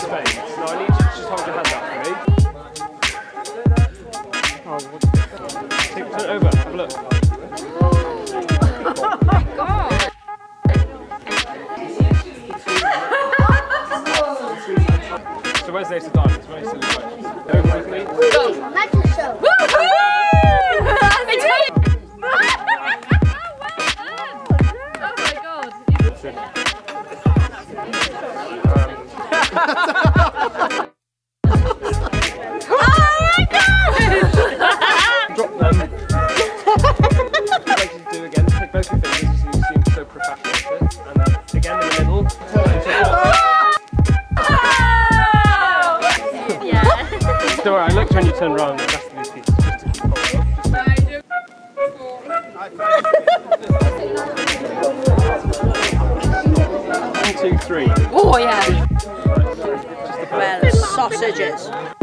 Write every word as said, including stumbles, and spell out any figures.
spades. Now I need you to just hold your hand out for me. Oh, what? Take, turn it over, have a look. Oh my god! So where's the ace of diamonds? Where's the ace of diamonds? Over with me. Go! Magic show! Woohoo! Drop them. What you do again, take both your fingers as you seem so professional at it. And then again in the middle. Turn it into a ball. Yeah. Don't worry, I looked when you turned around the rest of these pieces just to keep hold of. One, two, three. Oh yeah. Right, Well, sausages.